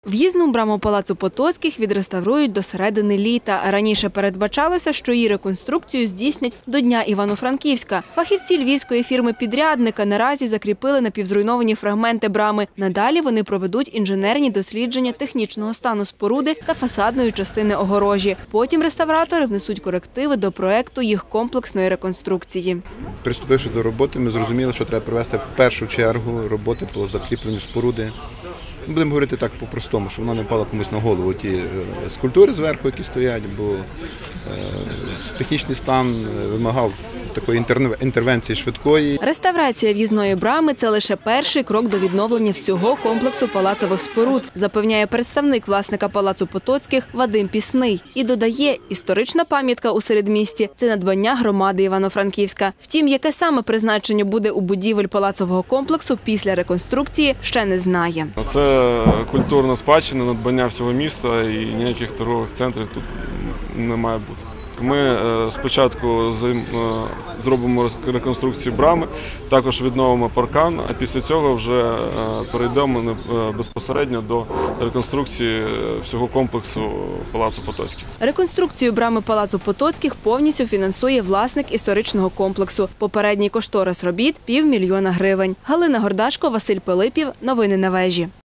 В'їзну браму палацу Потоцьких відреставрують до середини літа. Раніше передбачалося, що її реконструкцію здійснять до Дня Івано-Франківська. Фахівці львівської фірми-підрядника наразі закріпили напівзруйновані фрагменти брами. Надалі вони проведуть інженерні дослідження технічного стану споруди та фасадної частини огорожі. Потім реставратори внесуть корективи до проекту їх комплексної реконструкції. Приступивши до роботи, ми зрозуміли, що треба провести в першу чергу роботи по закріпленню споруди. Будемо говорити так по-простому, щоб вона не впала комусь на голову ті скульптури зверху, які стоять, бо технічний стан вимагав такої інтервенції швидкої. Реставрація в'їзної брами – це лише перший крок до відновлення всього комплексу палацових споруд, запевняє представник власника палацу Потоцьких Вадим Пісний. І додає, історична пам'ятка у середмісті – це надбання громади Івано-Франківська. Втім, яке саме призначення буде у будівель палацового комплексу після реконструкції, ще не знає. Це культурна спадщина, надбання всього міста і ніяких торгових центрів тут не має бути. Ми спочатку зробимо реконструкцію брами, також відновимо паркан, а після цього вже перейдемо безпосередньо до реконструкції всього комплексу палацу Потоцьких. Реконструкцію брами палацу Потоцьких повністю фінансує власник історичного комплексу. Попередній кошторис робіт – 500 000 гривень. Галина Гордашко, Василь Пилипів. Новини на вежі.